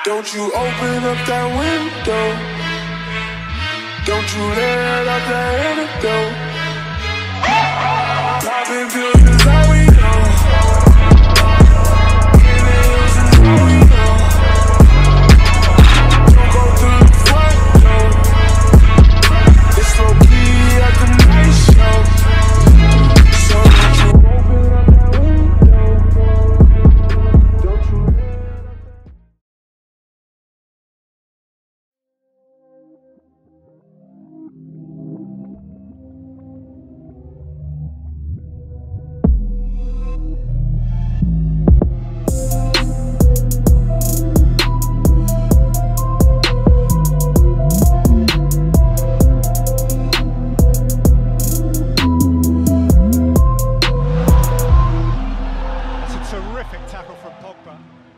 Don't you open up that window. Don't you let out that antidote. Popping pills is how we go. In the hills is how we go. Don't go through the front door. It's low key at the night show. So don't you open up that window. Don't you Terrific tackle from Pogba.